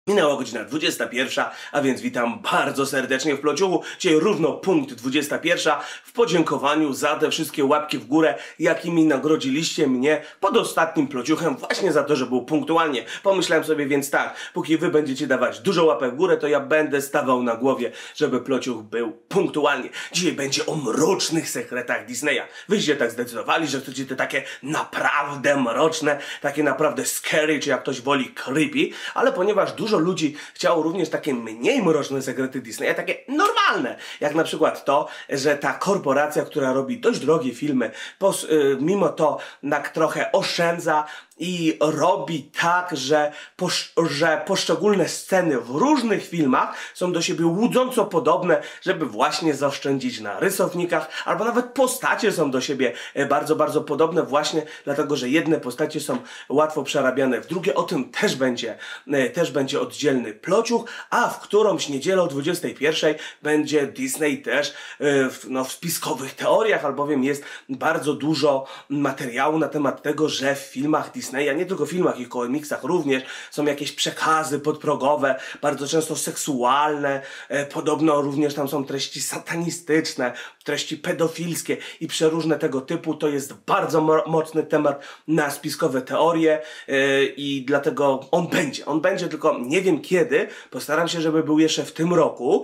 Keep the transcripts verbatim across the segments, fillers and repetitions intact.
Minęła godzina dwudziesta pierwsza, a więc witam bardzo serdecznie w Plociuchu. Dzisiaj równo punkt dwudziesta pierwsza w podziękowaniu za te wszystkie łapki w górę, jakimi nagrodziliście mnie pod ostatnim Plociuchem właśnie za to, że był punktualnie. Pomyślałem sobie więc tak, póki wy będziecie dawać dużo łapek w górę, to ja będę stawał na głowie, żeby Plociuch był punktualnie. Dzisiaj będzie o mrocznych sekretach Disneya. Wyście tak zdecydowali, że chcecie te takie naprawdę mroczne, takie naprawdę scary, czy jak ktoś woli creepy, ale ponieważ dużo ludzi chciało również takie mniej mroczne sekrety Disneya, takie normalne, jak na przykład to, że ta korporacja, która robi dość drogie filmy, pos, y, mimo to tak trochę oszczędza i robi tak, że, posz, że poszczególne sceny w różnych filmach są do siebie łudząco podobne, żeby właśnie zaoszczędzić na rysownikach, albo nawet postacie są do siebie bardzo, bardzo podobne właśnie dlatego, że jedne postacie są łatwo przerabiane w drugie. O tym też będzie, też będzie oddzielny Plociuch, a w którąś niedzielę o dwudziestej pierwszej będzie Disney też w, no, w spiskowych teoriach, albowiem jest bardzo dużo materiału na temat tego, że w filmach Disneya, nie tylko w filmach i komiksach również, są jakieś przekazy podprogowe, bardzo często seksualne, e, podobno również tam są treści satanistyczne, treści pedofilskie i przeróżne tego typu. To jest bardzo mo mocny temat na spiskowe teorie e, i dlatego on będzie. On będzie, tylko nie wiem kiedy, postaram się, żeby był jeszcze w tym roku,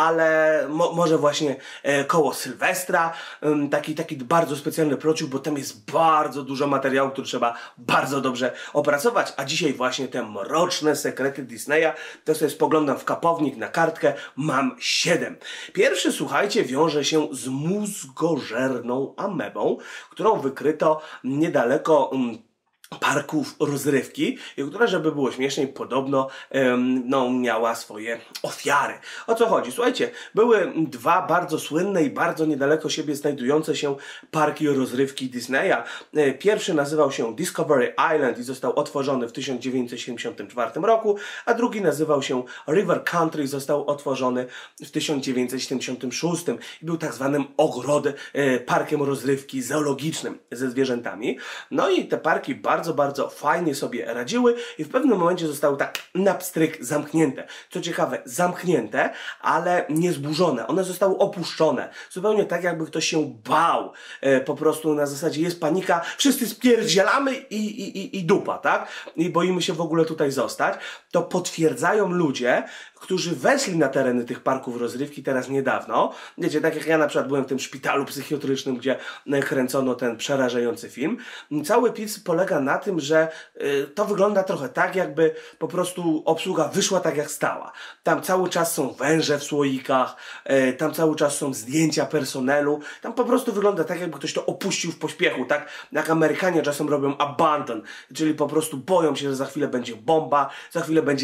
ale mo może właśnie e, koło Sylwestra, e, taki, taki bardzo specjalny Plociuch, bo tam jest bardzo dużo materiału, który trzeba bardzo dobrze opracować, a dzisiaj właśnie te mroczne sekrety Disneya, to sobie spoglądam w kapownik na kartkę, mam siedem. Pierwszy, słuchajcie, wiąże się z mózgożerną amebą, którą wykryto niedaleko um, parków rozrywki, i która, żeby było śmieszniej, podobno um, no, miała swoje ofiary. O co chodzi? Słuchajcie, były dwa bardzo słynne i bardzo niedaleko siebie znajdujące się parki rozrywki Disneya. Pierwszy nazywał się Discovery Island i został otworzony w tysiąc dziewięćset siedemdziesiątym czwartym roku, a drugi nazywał się River Country i został otworzony w tysiąc dziewięćset siedemdziesiątym szóstym i był tak zwanym ogrodem, parkiem rozrywki zoologicznym ze zwierzętami. No i te parki bardzo bardzo, bardzo fajnie sobie radziły i w pewnym momencie zostały tak na pstryk zamknięte. Co ciekawe, zamknięte, ale nie zburzone. One zostały opuszczone. Zupełnie tak, jakby ktoś się bał. E, po prostu na zasadzie jest panika, wszyscy spierdzielamy i, i, i, i dupa, tak? I boimy się w ogóle tutaj zostać. To potwierdzają ludzie, którzy weszli na tereny tych parków rozrywki teraz niedawno. Wiecie, tak jak ja na przykład byłem w tym szpitalu psychiatrycznym, gdzie kręcono ten przerażający film. Cały pic polega na tym, że y, to wygląda trochę tak, jakby po prostu obsługa wyszła tak jak stała. Tam cały czas są węże w słoikach, y, tam cały czas są zdjęcia personelu. Tam po prostu wygląda tak, jakby ktoś to opuścił w pośpiechu, tak jak Amerykanie czasem robią abandon, czyli po prostu boją się, że za chwilę będzie bomba, za chwilę będzie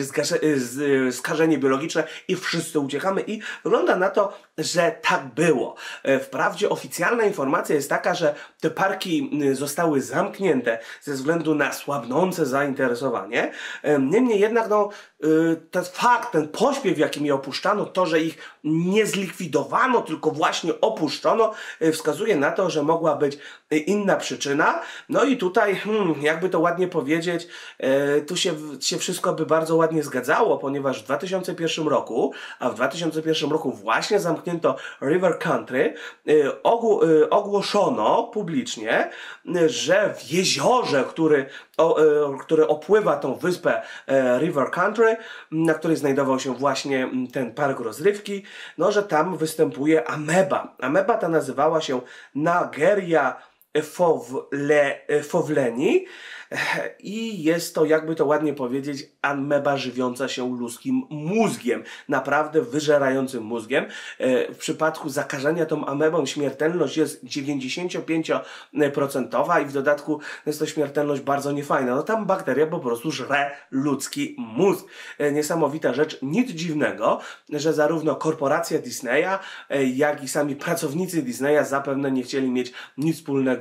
y, skażenie biologiczne i wszyscy uciekamy i wygląda na to, że tak było. Wprawdzie oficjalna informacja jest taka, że te parki zostały zamknięte ze względu na słabnące zainteresowanie. Niemniej jednak no, ten fakt, ten pośpiech, w jakim je opuszczano, to, że ich nie zlikwidowano, tylko właśnie opuszczono, wskazuje na to, że mogła być inna przyczyna. No i tutaj, hmm, jakby to ładnie powiedzieć, tu się, się wszystko by bardzo ładnie zgadzało, ponieważ w dwa tysiące pierwszym roku, a w dwa tysiące pierwszym roku właśnie zamknięto River Country, ogłoszono publicznie, że w jeziorze, który, o, który opływa tą wyspę River Country, na której znajdował się właśnie ten park rozrywki, no, że tam występuje ameba. Ameba ta nazywała się Nageria fowle, fowleni i jest to, jakby to ładnie powiedzieć, ameba żywiąca się ludzkim mózgiem, naprawdę wyżerającym mózgiem. W przypadku zakażenia tą amebą śmiertelność jest dziewięćdziesiątpięcioprocentowa i w dodatku jest to śmiertelność bardzo niefajna. No tam bakteria po prostu żre ludzki mózg. Niesamowita rzecz, nic dziwnego, że zarówno korporacja Disneya, jak i sami pracownicy Disneya zapewne nie chcieli mieć nic wspólnego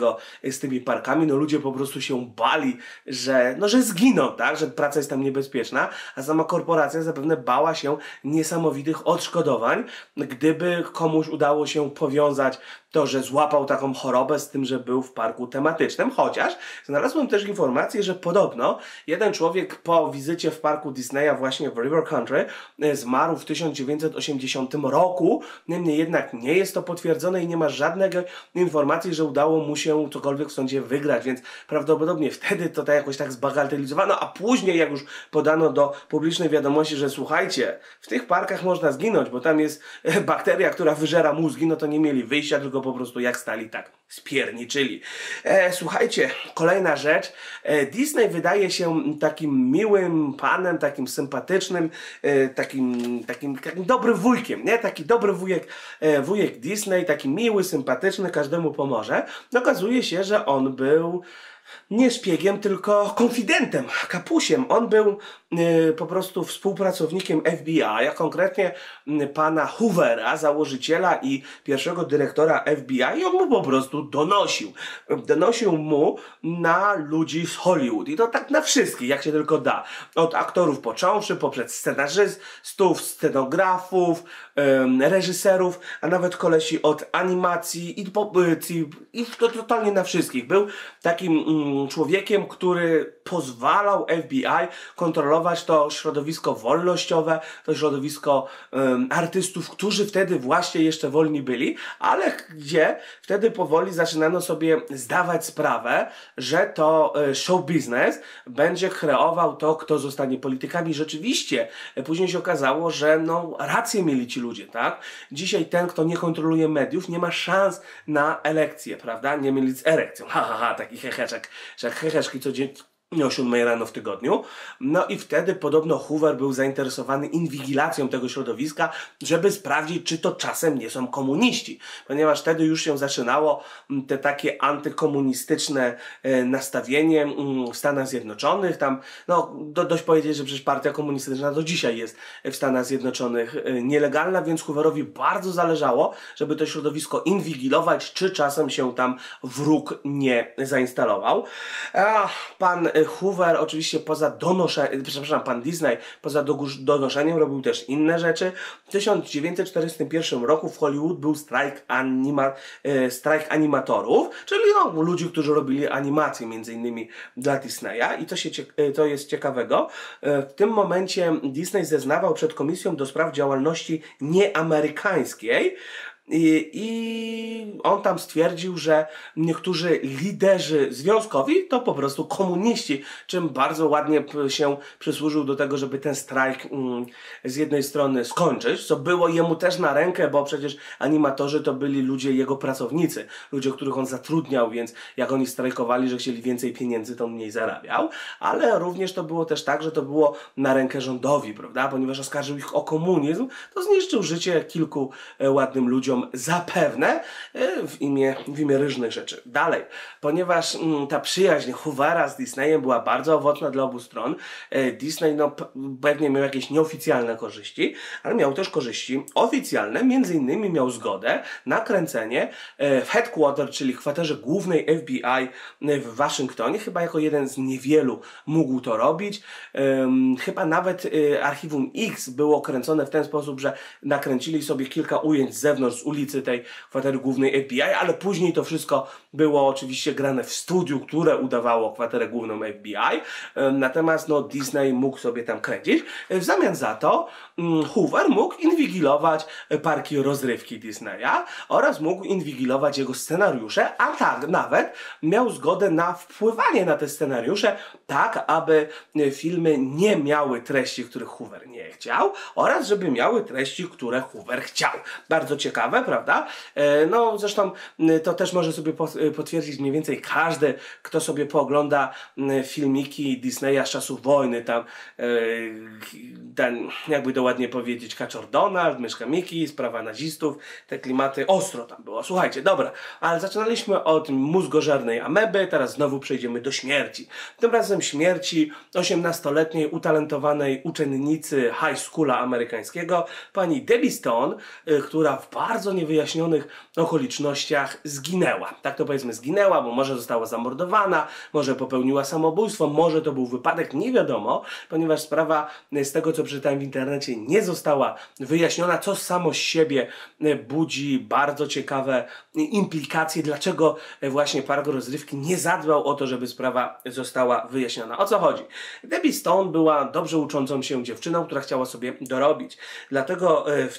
tego z tymi parkami, no ludzie po prostu się bali, że, no, że zginą, tak, że praca jest tam niebezpieczna, a sama korporacja zapewne bała się niesamowitych odszkodowań, gdyby komuś udało się powiązać to, że złapał taką chorobę z tym, że był w parku tematycznym, chociaż znalazłem też informację, że podobno jeden człowiek po wizycie w parku Disneya właśnie w River Country zmarł w tysiąc dziewięćset osiemdziesiątym roku, niemniej jednak nie jest to potwierdzone i nie ma żadnej informacji, że udało mu się cokolwiek w sądzie wygrać, więc prawdopodobnie wtedy to tak jakoś tak zbagatelizowano, a później jak już podano do publicznej wiadomości, że słuchajcie, w tych parkach można zginąć, bo tam jest bakteria, która wyżera mózgi, no to nie mieli wyjścia, tylko po prostu jak stali, tak spierniczyli. E, słuchajcie, kolejna rzecz. E, Disney wydaje się takim miłym panem, takim sympatycznym, e, takim, takim, takim dobrym wujkiem, nie? Taki dobry wujek, e, wujek Disney, taki miły, sympatyczny, każdemu pomoże. No, okazuje się, że on był nie szpiegiem, tylko konfidentem, kapusiem. On był y, po prostu współpracownikiem F B I, a konkretnie y, pana Hoovera, założyciela i pierwszego dyrektora F B I, i on mu po prostu donosił. Donosił mu na ludzi z Hollywood. I to tak na wszystkich, jak się tylko da. Od aktorów począwszy, poprzez scenarzystów, scenografów, y, reżyserów, a nawet kolesi od animacji i, po, y, i to totalnie na wszystkich. Był takim człowiekiem, który pozwalał F B I kontrolować to środowisko wolnościowe, to środowisko um, artystów, którzy wtedy właśnie jeszcze wolni byli, ale gdzie wtedy powoli zaczynano sobie zdawać sprawę, że to e, show business będzie kreował to, kto zostanie politykami. Rzeczywiście e, później się okazało, że no rację mieli ci ludzie, tak? Dzisiaj ten, kto nie kontroluje mediów, nie ma szans na elekcję, prawda? Nie mieli z erekcją. Ha, ha, ha, taki heheczek, że heheszki codziennie o siódmej rano w tygodniu. No i wtedy podobno Hoover był zainteresowany inwigilacją tego środowiska, żeby sprawdzić, czy to czasem nie są komuniści. Ponieważ wtedy już się zaczynało te takie antykomunistyczne nastawienie w Stanach Zjednoczonych. Tam, no do, dość powiedzieć, że przecież partia komunistyczna do dzisiaj jest w Stanach Zjednoczonych nielegalna, więc Hooverowi bardzo zależało, żeby to środowisko inwigilować, czy czasem się tam wróg nie zainstalował. A pan Hoover oczywiście poza donoszeniem, przepraszam, pan Disney poza donoszeniem robił też inne rzeczy. W tysiąc dziewięćset czterdziestym pierwszym roku w Hollywood był strajk, anima, e, strajk animatorów, czyli no, ludzi, którzy robili animacje między innymi dla Disneya i to, się, to jest ciekawego. E, w tym momencie Disney zeznawał przed Komisją do Spraw Działalności Nieamerykańskiej, I, I on tam stwierdził, że niektórzy liderzy związkowi to po prostu komuniści, czym bardzo ładnie się przysłużył do tego, żeby ten strajk mm, z jednej strony skończyć, co było jemu też na rękę, bo przecież animatorzy to byli ludzie, jego pracownicy, ludzie, których on zatrudniał, więc jak oni strajkowali, że chcieli więcej pieniędzy, to on mniej zarabiał, ale również to było też tak, że to było na rękę rządowi, prawda, ponieważ oskarżył ich o komunizm, to zniszczył życie kilku e, ładnym ludziom, zapewne w imię, w imię różnych rzeczy. Dalej, ponieważ mm, ta przyjaźń Hoovera z Disneyem była bardzo owocna dla obu stron, e, Disney no, pewnie miał jakieś nieoficjalne korzyści, ale miał też korzyści oficjalne, między innymi miał zgodę na kręcenie e, w headquarter, czyli kwaterze głównej F B I w Waszyngtonie, chyba jako jeden z niewielu mógł to robić. E, chyba nawet e, Archiwum X było kręcone w ten sposób, że nakręcili sobie kilka ujęć z zewnątrz, z ulicy tej kwatery głównej F B I, ale później to wszystko było oczywiście grane w studiu, które udawało kwaterę główną F B I. Natomiast no, Disney mógł sobie tam kręcić. W zamian za to um, Hoover mógł inwigilować parki rozrywki Disneya oraz mógł inwigilować jego scenariusze, a tak nawet miał zgodę na wpływanie na te scenariusze, tak aby filmy nie miały treści, których Hoover nie chciał, oraz żeby miały treści, które Hoover chciał. Bardzo ciekawe, prawda? No zresztą to też może sobie potwierdzić mniej więcej każdy, kto sobie poogląda filmiki Disneya z czasów wojny, tam ten, jakby to ładnie powiedzieć, Kaczor Donald, Myszka Miki, sprawa nazistów, te klimaty, ostro tam było. Słuchajcie, dobra, ale zaczynaliśmy od mózgożernej ameby, teraz znowu przejdziemy do śmierci. Tym razem śmierci osiemnastoletniej utalentowanej uczennicy high schoola amerykańskiego, pani Debbie Stone, y, która w bardzo niewyjaśnionych okolicznościach zginęła. Tak to powiedzmy zginęła, bo może została zamordowana, może popełniła samobójstwo, może to był wypadek, nie wiadomo, ponieważ sprawa z tego, co przeczytałem w internecie, nie została wyjaśniona, co samo z siebie budzi bardzo ciekawe implikacje, dlaczego właśnie park rozrywki nie zadbał o to, żeby sprawa została wyjaśniona. O co chodzi? Debbie Stone była dobrze uczącą się dziewczyną, która chciała sobie dorobić. Dlatego w,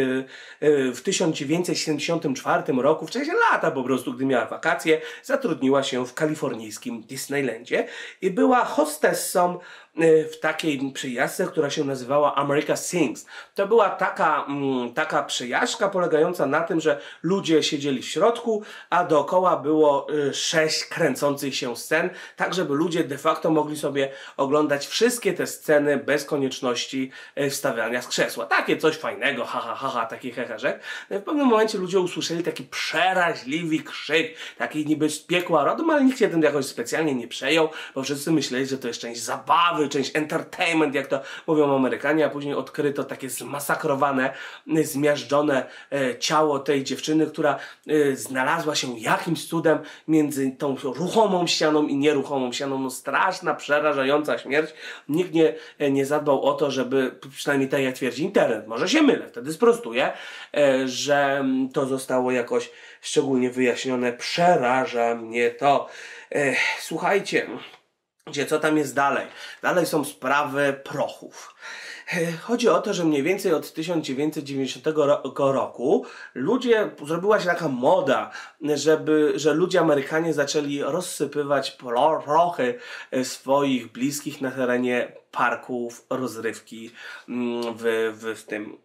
w tysiąc dziewięćset siedemdziesiątym czwartym roku, w czasie lata po prostu, gdy miała wakacje, zatrudniła się w kalifornijskim Disneylandzie i była hostessą w takiej przejażdżce, która się nazywała America Sings. To była taka, mm, taka przejażdżka polegająca na tym, że ludzie siedzieli w środku, a dookoła było y, sześć kręcących się scen, tak żeby ludzie de facto mogli sobie oglądać wszystkie te sceny bez konieczności y, wstawiania z krzesła. Takie coś fajnego, ha ha ha, ha taki heherzek. W pewnym momencie ludzie usłyszeli taki przeraźliwy krzyk, taki niby z piekła rodem, ale nikt się tym jakoś specjalnie nie przejął, bo wszyscy myśleli, że to jest część zabawy, część entertainment, jak to mówią Amerykanie, a później odkryto takie zmasakrowane, zmiażdżone e, ciało tej dziewczyny, która e, znalazła się jakimś cudem między tą ruchomą ścianą i nieruchomą ścianą. No straszna, przerażająca śmierć. Nikt nie, e, nie zadbał o to, żeby, przynajmniej tak jak twierdzi internet, może się mylę, wtedy sprostuję, e, że to zostało jakoś szczególnie wyjaśnione. Przeraża mnie to. E, słuchajcie, gdzie co tam jest dalej? Dalej są sprawy prochów. Chodzi o to, że mniej więcej od tysiąc dziewięćset dziewięćdziesiątego roku ludzie, zrobiła się taka moda, żeby, że ludzie Amerykanie zaczęli rozsypywać prochy swoich bliskich na terenie parków rozrywki w, w, w tym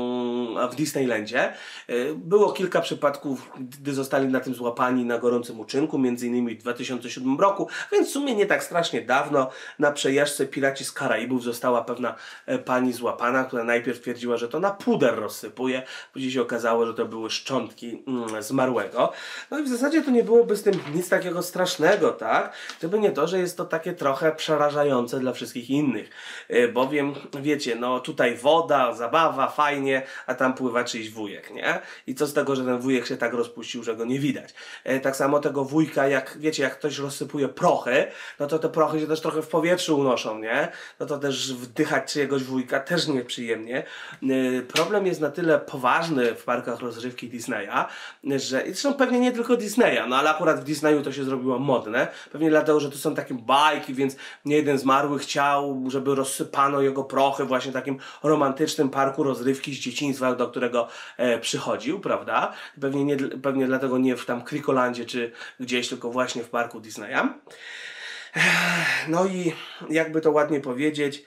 w Disneylandzie. Było kilka przypadków, gdy zostali na tym złapani na gorącym uczynku, między innymi w dwa tysiące siódmym roku, więc w sumie nie tak strasznie dawno na przejażdżce Piraci z Karaibów została pewna pani złapana, która najpierw twierdziła, że to na puder rozsypuje, później się okazało, że to były szczątki mm, zmarłego. No i w zasadzie to nie byłoby z tym nic takiego strasznego, tak? Gdyby nie to, że jest to takie trochę przerażające dla wszystkich innych. Bowiem, wiecie, no tutaj woda, zabawa, fajnie, a tam pływa czyjś wujek, nie? I co z tego, że ten wujek się tak rozpuścił, że go nie widać. Tak samo tego wujka, jak wiecie, jak ktoś rozsypuje prochy, no to te prochy się też trochę w powietrzu unoszą, nie? No to też wdychać czyjegoś wujka też nieprzyjemnie. Problem jest na tyle poważny w parkach rozrywki Disneya, że, i zresztą pewnie nie tylko Disneya, no ale akurat w Disneyu to się zrobiło modne, pewnie dlatego, że to są takie bajki, więc nie jeden zmarły chciał, żeby rozsypano jego prochy właśnie w takim romantycznym parku rozrywki z dzieciństwa, do którego e, przychodził, prawda? Pewnie, nie, pewnie dlatego nie w tam Krikolandzie czy gdzieś, tylko właśnie w parku Disneya. No i jakby to ładnie powiedzieć,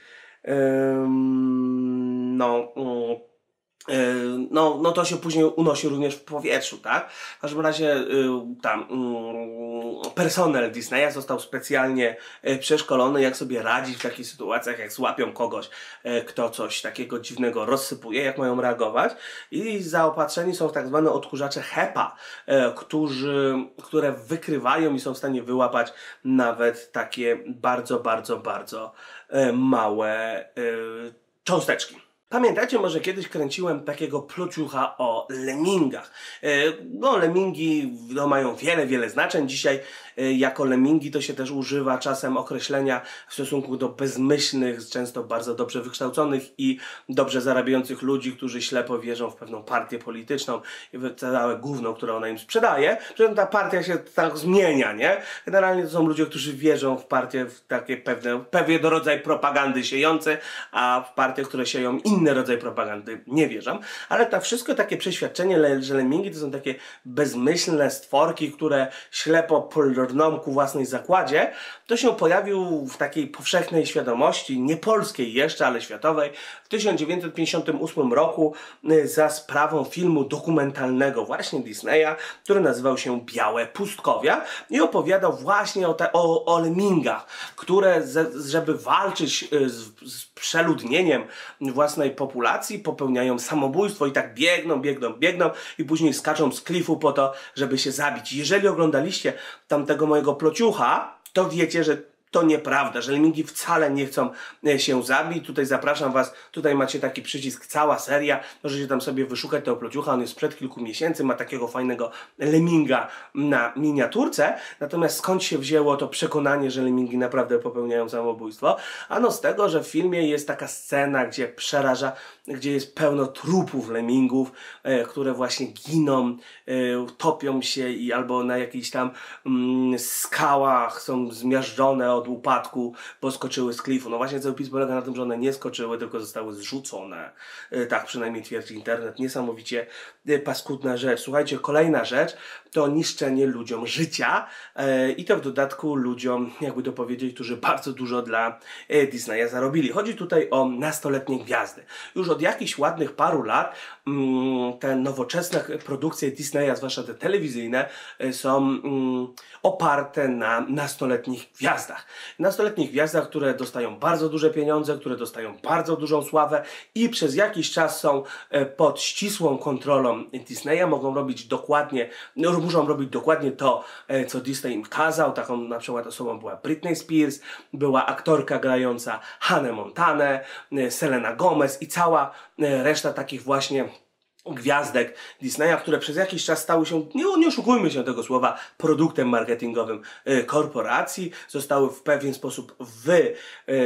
ym, no... Ym, No, no to się później unosi również w powietrzu, tak? W każdym razie y, tam y, personel Disneya został specjalnie y, przeszkolony, jak sobie radzić w takich sytuacjach, jak złapią kogoś, y, kto coś takiego dziwnego rozsypuje, jak mają reagować. I zaopatrzeni są w tak zwane odkurzacze HEPA, y, którzy, które wykrywają i są w stanie wyłapać nawet takie bardzo, bardzo, bardzo y, małe y, cząsteczki. Pamiętacie, może kiedyś kręciłem takiego plociucha o lemmingach. No, lemmingi no, mają wiele, wiele znaczeń. Dzisiaj jako lemmingi to się też używa czasem określenia w stosunku do bezmyślnych, często bardzo dobrze wykształconych i dobrze zarabiających ludzi, którzy ślepo wierzą w pewną partię polityczną i w całe gówno, które ona im sprzedaje. Przy ta partia się tak zmienia, nie? Generalnie to są ludzie, którzy wierzą w partię, w takie pewne, pewien rodzaj propagandy siejące, a w partie, które sieją inny rodzaj propagandy, nie wierzę, ale to wszystko takie przeświadczenie, że lemingi to są takie bezmyślne stworki, które ślepo brną ku własnej zakładzie, to się pojawił w takiej powszechnej świadomości, nie polskiej jeszcze, ale światowej, w tysiąc dziewięćset pięćdziesiątym ósmym roku za sprawą filmu dokumentalnego właśnie Disneya, który nazywał się Białe Pustkowia i opowiadał właśnie o, te, o, o lemmingach, które ze, żeby walczyć z, z przeludnieniem własnej populacji popełniają samobójstwo i tak biegną, biegną, biegną i później skaczą z klifu po to, żeby się zabić. Jeżeli oglądaliście tamtego mojego plociucha, to wiecie, że to nieprawda, że lemmingi wcale nie chcą się zabić. Tutaj zapraszam was, tutaj macie taki przycisk, cała seria, możecie tam sobie wyszukać tego plociucha, on jest sprzed kilku miesięcy, ma takiego fajnego lemminga na miniaturce. Natomiast skąd się wzięło to przekonanie, że lemmingi naprawdę popełniają samobójstwo? Ano z tego, że w filmie jest taka scena, gdzie przeraża, gdzie jest pełno trupów lemmingów, e, które właśnie giną, e, topią się i albo na jakichś tam mm, skałach są zmiażdżone od upadku, bo skoczyły z klifu. No właśnie cały pis polega na tym, że one nie skoczyły, tylko zostały zrzucone. E, tak przynajmniej twierdzi internet. Niesamowicie e, paskudna rzecz. Słuchajcie, kolejna rzecz to niszczenie ludziom życia e, i to w dodatku ludziom, jakby to powiedzieć, którzy bardzo dużo dla e, Disneya zarobili. Chodzi tutaj o nastoletnie gwiazdy. Już od jakichś ładnych paru lat mm, te nowoczesne produkcje Disneya, zwłaszcza te telewizyjne, e, są mm, oparte na nastoletnich gwiazdach. Nastoletnich gwiazdach, które dostają bardzo duże pieniądze, które dostają bardzo dużą sławę i przez jakiś czas są e, pod ścisłą kontrolą Disneya, mogą robić dokładnie, no, muszą robić dokładnie to, e, co Disney im kazał. Taką na przykład osobą była Britney Spears, była aktorka grająca Hannah Montanę, e, Selena Gomez i cała e, reszta takich właśnie gwiazdek Disneya, które przez jakiś czas stały się, nie, nie oszukujmy się tego słowa, produktem marketingowym y, korporacji, zostały w pewien sposób wy,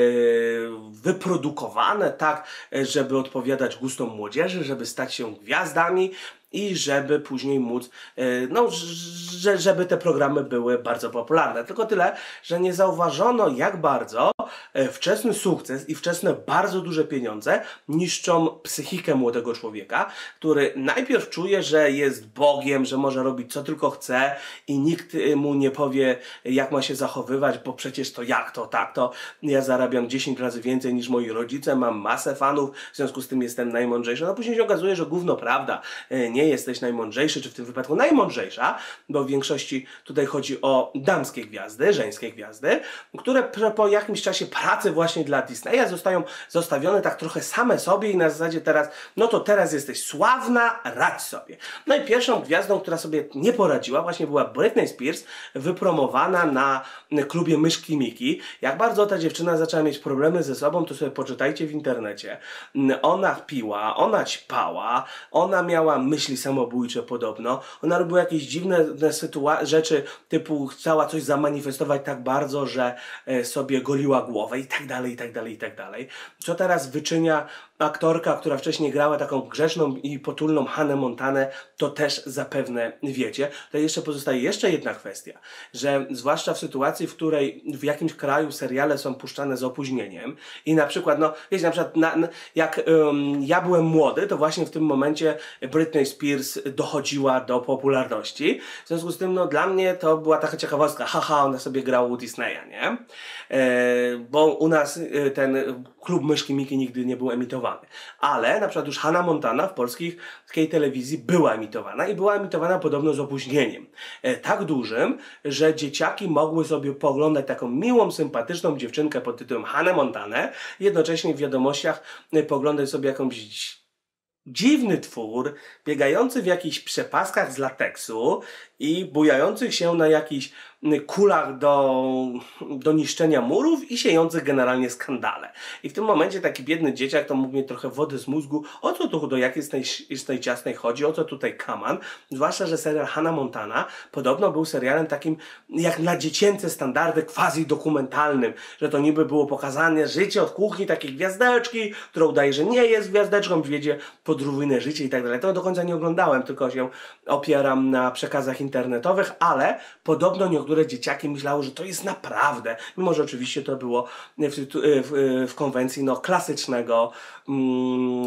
y, wyprodukowane tak, żeby odpowiadać gustom młodzieży, żeby stać się gwiazdami i żeby później móc, no, że, żeby te programy były bardzo popularne. Tylko tyle, że nie zauważono, jak bardzo wczesny sukces i wczesne bardzo duże pieniądze niszczą psychikę młodego człowieka, który najpierw czuje, że jest Bogiem, że może robić co tylko chce i nikt mu nie powie, jak ma się zachowywać, bo przecież to jak to, tak to, ja zarabiam dziesięć razy więcej niż moi rodzice, mam masę fanów, w związku z tym jestem najmądrzejszy. No później się okazuje, że gówno prawda, nie jesteś najmądrzejszy, czy w tym wypadku najmądrzejsza, bo w większości tutaj chodzi o damskie gwiazdy, żeńskie gwiazdy, które po jakimś czasie pracy właśnie dla Disneya zostają zostawione tak trochę same sobie i na zasadzie teraz, no to teraz jesteś sławna, radź sobie. No i pierwszą gwiazdą, która sobie nie poradziła, właśnie była Britney Spears, wypromowana na klubie Myszki Miki. Jak bardzo ta dziewczyna zaczęła mieć problemy ze sobą, to sobie poczytajcie w internecie. Ona piła, ona ćpała, ona miała myśli samobójcze podobno, ona robiła jakieś dziwne rzeczy, typu chciała coś zamanifestować tak bardzo, że sobie goliła głowę i tak dalej, i tak dalej, i tak dalej. Co teraz wyczynia aktorka, która wcześniej grała taką grzeczną i potulną Hannah Montanę, to też zapewne wiecie. To jeszcze pozostaje jeszcze jedna kwestia, że zwłaszcza w sytuacji, w której w jakimś kraju seriale są puszczane z opóźnieniem i na przykład, no wiecie, na przykład na, jak um, ja byłem młody, to właśnie w tym momencie Britney Spears dochodziła do popularności. W związku z tym, no dla mnie to była taka ciekawostka, haha, ona sobie grała u Disneya, nie? E, bo u nas e, ten klub Myszki Miki nigdy nie był emitowany. Ale na przykład już Hannah Montana w polskiej telewizji była emitowana i była emitowana podobno z opóźnieniem. E, tak dużym, że dzieciaki mogły sobie pooglądać taką miłą, sympatyczną dziewczynkę pod tytułem Hannah Montanę, jednocześnie w wiadomościach e, pooglądać sobie jakąś dziwny twór, biegający w jakichś przepaskach z lateksu i bujających się na jakichś kulach do, do niszczenia murów i siejących generalnie skandale. I w tym momencie taki biedny dzieciak to mógł mieć trochę wody z mózgu, o co tu do jakiej z tej, z tej ciasnej chodzi, o co tutaj kaman. Zwłaszcza, że serial Hannah Montana podobno był serialem takim jak na dziecięce standardy quasi dokumentalnym, że to niby było pokazane życie od kuchni takiej gwiazdeczki, która udaje, że nie jest gwiazdeczką, wiedzie podróżne życie i tak dalej. To do końca nie oglądałem, tylko się opieram na przekazach internetowych, ale podobno niektóre dzieciaki myślały, że to jest naprawdę, mimo że oczywiście to było w, w, w konwencji no, klasycznego mm,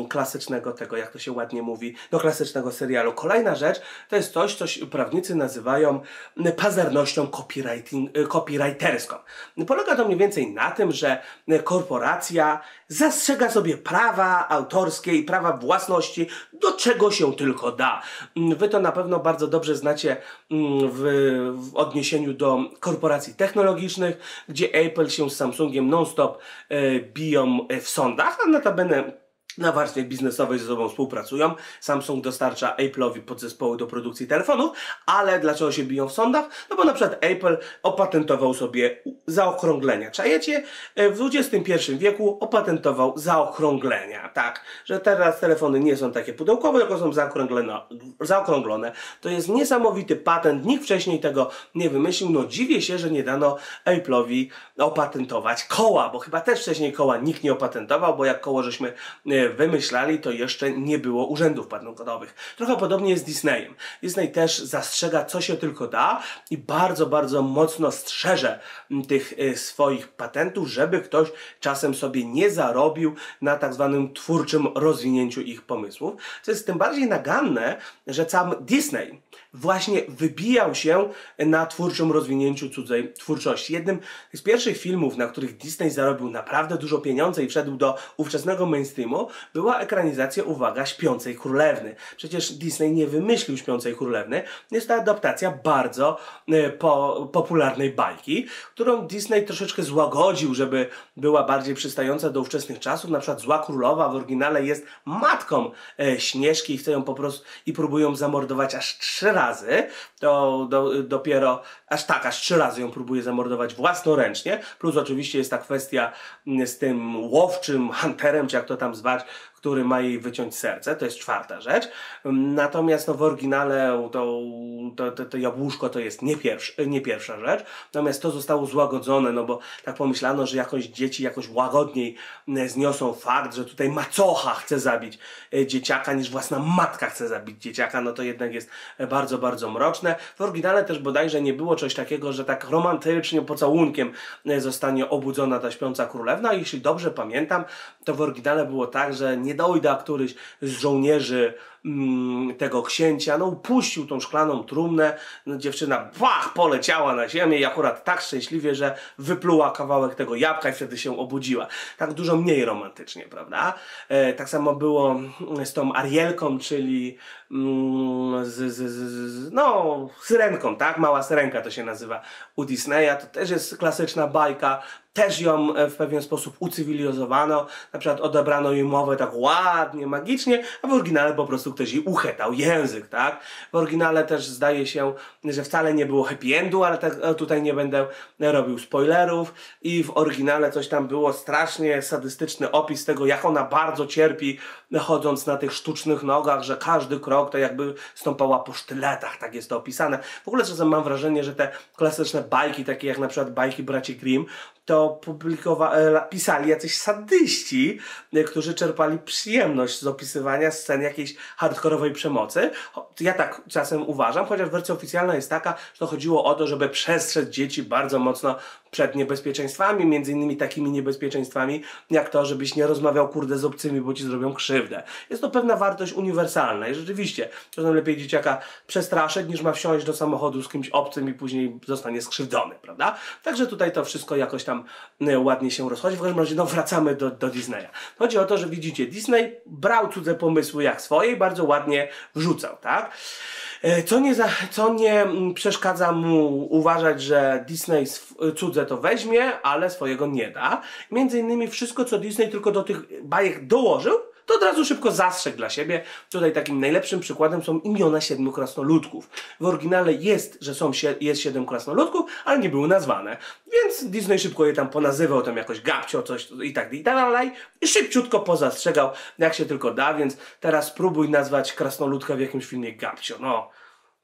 mm, klasycznego tego, jak to się ładnie mówi, no klasycznego serialu. Kolejna rzecz to jest coś, co prawnicy nazywają pazernością copywriting, copywriterską. Polega to mniej więcej na tym, że korporacja zastrzega sobie prawa autorskie i prawa własności, do czego się tylko da. Wy to na pewno bardzo dobrze znacie w, w odniesieniu do korporacji technologicznych, gdzie Apple się z Samsungiem non-stop e, biją w sądach, a notabene na warstwie biznesowej ze sobą współpracują. Samsung dostarcza Apple'owi podzespoły do produkcji telefonów, ale dlaczego się biją w sądach? No bo na przykład Apple opatentował sobie zaokrąglenia. Czajecie? W dwudziestym pierwszym wieku opatentował zaokrąglenia. Tak, że teraz telefony nie są takie pudełkowe, tylko są zaokrąglone. zaokrąglone. To jest niesamowity patent. Nikt wcześniej tego nie wymyślił. No dziwię się, że nie dano Apple'owi opatentować koła, bo chyba też wcześniej koła nikt nie opatentował, bo jak koło żeśmy wymyślali, to jeszcze nie było urzędów patentowych. Trochę podobnie jest z Disneyem. Disney też zastrzega, co się tylko da i bardzo, bardzo mocno strzeże tych swoich patentów, żeby ktoś czasem sobie nie zarobił na tak zwanym twórczym rozwinięciu ich pomysłów. Co jest tym bardziej naganne, że sam Disney właśnie wybijał się na twórczym rozwinięciu cudzej twórczości. Jednym z pierwszych filmów, na których Disney zarobił naprawdę dużo pieniędzy i wszedł do ówczesnego mainstreamu, była ekranizacja, uwaga, Śpiącej Królewny. Przecież Disney nie wymyślił Śpiącej Królewny. Jest to adaptacja bardzo e, po, popularnej bajki, którą Disney troszeczkę złagodził, żeby była bardziej przystająca do ówczesnych czasów. Na przykład Zła Królowa w oryginale jest matką e, Śnieżki i chce ją po prostu i próbują zamordować aż trzy razy. To do, dopiero aż tak, aż trzy razy ją próbuje zamordować własnoręcznie. Plus oczywiście jest ta kwestia z tym łowczym, hunterem, czy jak to tam zwać, który ma jej wyciąć serce, to jest czwarta rzecz. Natomiast no, w oryginale to, to, to, to jabłuszko to jest nie, pierwsz, nie pierwsza rzecz, natomiast to zostało złagodzone, no bo tak pomyślano, że jakoś dzieci jakoś łagodniej zniosą fakt, że tutaj macocha chce zabić dzieciaka, niż własna matka chce zabić dzieciaka, no to jednak jest bardzo, bardzo mroczne. W oryginale też bodajże nie było czegoś takiego, że tak romantycznie, pocałunkiem zostanie obudzona ta Śpiąca Królewna. Jeśli dobrze pamiętam, to w oryginale było tak, że nie dojda któryś z żołnierzy mm, tego księcia, no upuścił tą szklaną trumnę, no, dziewczyna bach, poleciała na ziemię i akurat tak szczęśliwie, że wypluła kawałek tego jabłka i wtedy się obudziła. Tak dużo mniej romantycznie, prawda? E, tak samo było z tą Arielką, czyli mm, z, z, z, z, no, syrenką, tak? Mała syrenka to się nazywa u Disneya, to też jest klasyczna bajka. Też ją w pewien sposób ucywilizowano, na przykład odebrano jej mowę tak ładnie, magicznie, a w oryginale po prostu ktoś jej uchetał język, tak? W oryginale też zdaje się, że wcale nie było happy endu, ale tak, tutaj nie będę robił spoilerów i w oryginale coś tam było strasznie sadystyczny opis tego, jak ona bardzo cierpi chodząc na tych sztucznych nogach, że każdy krok to jakby stąpała po sztyletach, tak jest to opisane. W ogóle czasem mam wrażenie, że te klasyczne bajki, takie jak na przykład bajki braci Grimm, to publikowa- pisali jacyś sadyści, którzy czerpali przyjemność z opisywania scen jakiejś hardkorowej przemocy. Ja tak czasem uważam, chociaż wersja oficjalna jest taka, że to chodziło o to, żeby przestrzec dzieci bardzo mocno przed niebezpieczeństwami, między innymi takimi niebezpieczeństwami, jak to, żebyś nie rozmawiał kurde z obcymi, bo ci zrobią krzywdę. Jest to pewna wartość uniwersalna i rzeczywiście, czasem lepiej dzieciaka przestraszyć, niż ma wsiąść do samochodu z kimś obcym i później zostanie skrzywdzony, prawda? Także tutaj to wszystko jakoś tam ładnie się rozchodzi. W każdym razie, no wracamy do, do Disneya. Chodzi o to, że widzicie, Disney brał cudze pomysły jak swoje i bardzo ładnie wrzucał, tak? Co nie, za, co nie przeszkadza mu uważać, że Disney cudze to weźmie, ale swojego nie da. Między innymi wszystko, co Disney tylko do tych bajek dołożył, to od razu szybko zastrzegł dla siebie. Tutaj takim najlepszym przykładem są imiona siedmiu krasnoludków. W oryginale jest, że są, jest siedem krasnoludków, ale nie były nazwane. Więc Disney szybko je tam ponazywał, tam jakoś Gabcio, coś i tak i dalej. I szybciutko pozastrzegał, jak się tylko da, więc teraz spróbuj nazwać krasnoludka w jakimś filmie Gabcio. No.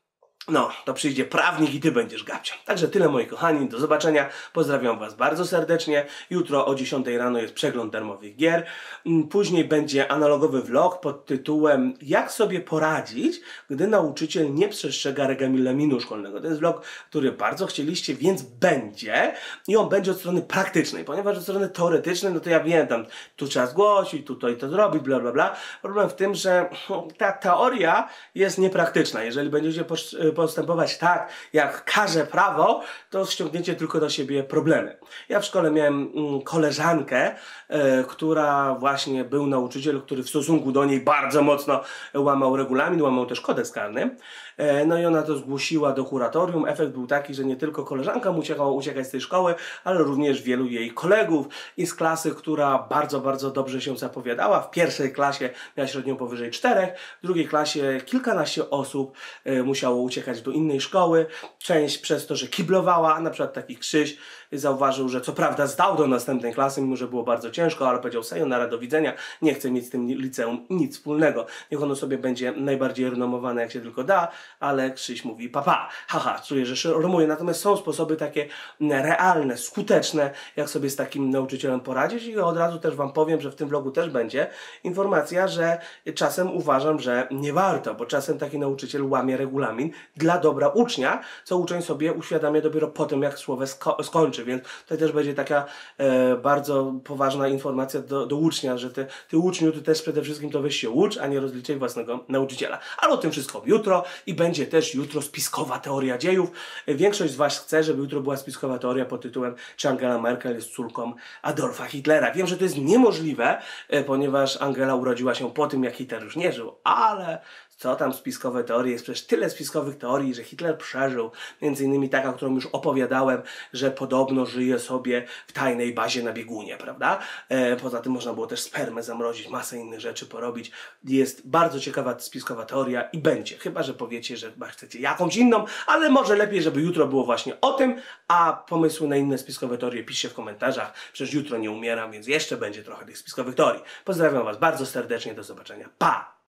no, to przyjdzie prawnik i ty będziesz gabcią. Także tyle, moi kochani, do zobaczenia. Pozdrawiam was bardzo serdecznie. Jutro o dziesiątej rano jest przegląd darmowych gier. Później będzie analogowy vlog pod tytułem Jak sobie poradzić, gdy nauczyciel nie przestrzega regulaminu szkolnego. To jest vlog, który bardzo chcieliście, więc będzie. I on będzie od strony praktycznej, ponieważ od strony teoretycznej, no to ja wiem, tam tu trzeba zgłosić, tutaj to zrobić, bla bla bla. Problem w tym, że ta teoria jest niepraktyczna. Jeżeli będziecie postępować tak, jak każe prawo, to ściągniecie tylko do siebie problemy. Ja w szkole miałem mm, koleżankę, e, która właśnie był nauczyciel, który w stosunku do niej bardzo mocno łamał regulamin, łamał też kodeks karny. E, no i ona to zgłosiła do kuratorium. Efekt był taki, że nie tylko koleżanka musiała uciekać z tej szkoły, ale również wielu jej kolegów i z klasy, która bardzo, bardzo dobrze się zapowiadała. W pierwszej klasie miała średnią powyżej czterech, w drugiej klasie kilkanaście osób e, musiało uciekać do innej szkoły. Część przez to, że kiblowała, na przykład taki Krzyś zauważył, że co prawda zdał do następnej klasy, mimo że było bardzo ciężko, ale powiedział: sayonara, do widzenia, nie chcę mieć z tym liceum nic wspólnego. Niech ono sobie będzie najbardziej renomowane, jak się tylko da, ale Krzyś mówi papa, haha, czuję, że się remuje. Natomiast są sposoby takie realne, skuteczne, jak sobie z takim nauczycielem poradzić i od razu też wam powiem, że w tym vlogu też będzie informacja, że czasem uważam, że nie warto, bo czasem taki nauczyciel łamie regulamin dla dobra ucznia, co uczeń sobie uświadamia dopiero po tym, jak słowo sko skończy. Więc tutaj też będzie taka e, bardzo poważna informacja do, do ucznia, że ty, ty uczniu, ty też przede wszystkim to weź się ucz, a nie rozliczaj własnego nauczyciela. Ale o tym wszystko jutro i będzie też jutro spiskowa teoria dziejów. Większość z was chce, żeby jutro była spiskowa teoria pod tytułem czy Angela Merkel jest córką Adolfa Hitlera. Wiem, że to jest niemożliwe, e, ponieważ Angela urodziła się po tym, jak Hitler już nie żył, ale co tam spiskowe teorie? Jest przecież tyle spiskowych teorii, że Hitler przeżył. Między innymi taka, którą już opowiadałem, że podobno żyje sobie w tajnej bazie na biegunie, prawda? E, poza tym można było też spermę zamrozić, masę innych rzeczy porobić. Jest bardzo ciekawa spiskowa teoria i będzie. Chyba że powiecie, że chyba chcecie jakąś inną, ale może lepiej, żeby jutro było właśnie o tym, a pomysły na inne spiskowe teorie piszcie w komentarzach. Przecież jutro nie umieram, więc jeszcze będzie trochę tych spiskowych teorii. Pozdrawiam was bardzo serdecznie, do zobaczenia. Pa!